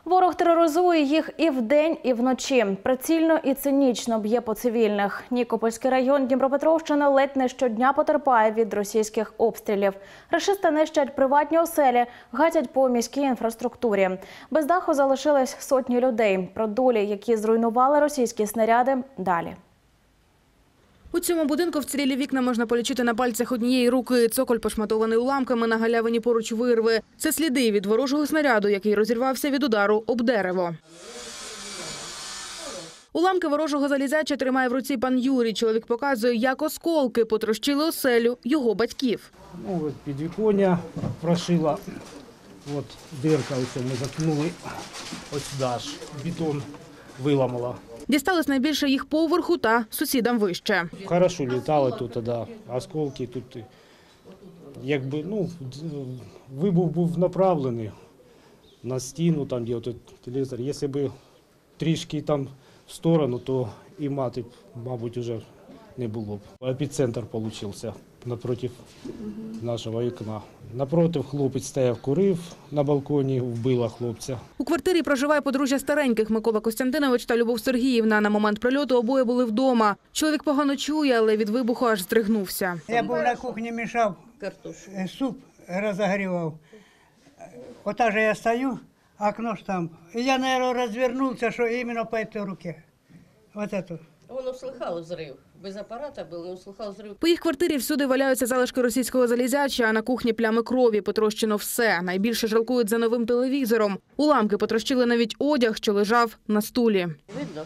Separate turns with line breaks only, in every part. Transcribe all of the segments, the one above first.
Ворог тероризує їх і вдень, і вночі. Прицільно і цинічно б'є по цивільних. Нікопольський район Дніпропетровщини ледь не щодня потерпає від російських обстрілів. Рашисти нищать приватні оселі, гатять по міській інфраструктурі. Без даху залишились сотні людей. Про долі, які зруйнували російські снаряди, далі.
У цьому будинку вцілілі вікна можна полічити на пальцях однієї руки. Цоколь пошматований уламками, на галявині поруч вирви. Це сліди від ворожого снаряду, який розірвався від удару об дерево. Уламки ворожого залізяча тримає в руці пан Юрій. Чоловік показує, як осколки потрощили оселю його батьків.
От підвіконня прошила, от дирка, ось ми заткнули, ось сюди аж бетон виламала.
Дісталось найбільше їх поверху та сусідам вище.
Хорошо літали тут, да, осколки тут, якби, вибух був направлений на стіну, там, де тут телевізор. Якщо б трішки там в сторону, то і мати, мабуть, вже не було б. Епіцентр вийшов напроти нашого вікна. Напротив хлопець стояв, курив на балконі, вбила хлопця.
У квартирі проживає подружжя стареньких Микола Костянтинович та Любов Сергіївна. На момент прильоту обоє були вдома. Чоловік погано чує, але від вибуху аж здригнувся.
Я був на кухні, мішав суп, розогрівав. Ота же я стою, окно ж там. І я, мабуть, розвернувся, що іменно по цій руці. Вот это.
Он услыхал взрыв. Без апарата был, но услыхал взрыв.
По їх квартирі всюди валяються залишки російського залізяча, а на кухні плями крові. Потрощено все. Найбільше жалкують за новим телевізором. Уламки потрощили навіть одяг, що лежав на стулі.
Видно?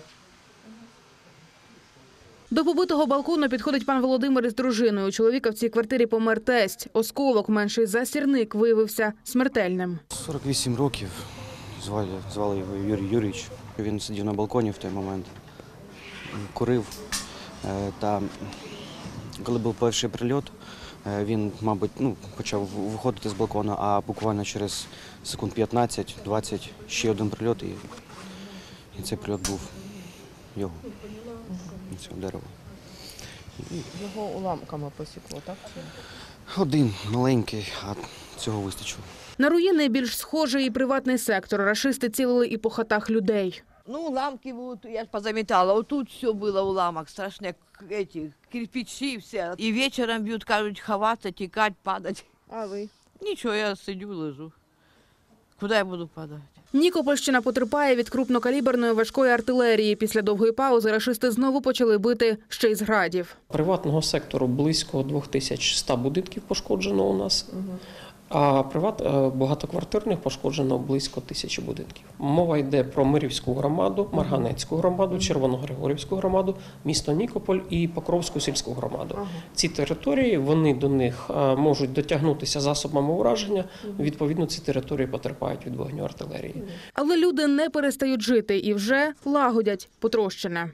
До побитого балкону підходить пан Володимир із дружиною. У чоловіка в цій квартирі помер тесть. Осколок, менший за сірник, виявився смертельним.
48 років. Звали його Юрій Юрійович. Він сидів на балконі в той момент. Курив, та коли був перший прильот, він, мабуть, почав виходити з балкона, а буквально через секунд 15-20 ще один прильот, і цей прильот був його, цього дерева.
Його уламками посікло, так?
Один маленький, а цього вистачило.
На руїни більш схожий і приватний сектор. Рашисти цілили і по хатах людей.
Уламки будут, я ж позаметала. Вот тут все было уламок, страшные эти кирпичи все. И вечером бьют, кажут, ховаться, текать, падать.
А ви?
Ничего, я сидю, лежу. Куда я буду падать?
Нікопольщина потерпає від крупнокаліберної важкої артилерії. Після довгої паузи рашисти знову почали бити ще й з градів.
Приватного сектору близько 2100 будинків пошкоджено у нас, а багатоквартирних пошкоджено близько 1000 будинків. Мова йде про Мирівську громаду, Марганецьку громаду, Червоногригорівську громаду, місто Нікополь і Покровську сільську громаду. Ці території, вони до них можуть дотягнутися засобами ураження, відповідно ці території потерпають від вогню артилерії.
Але люди не перестають жити і вже лагодять потрощене.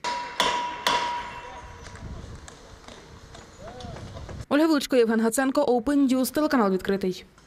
Ольга Величко, Євген Гаценко, Open News, телеканал «Відкритий».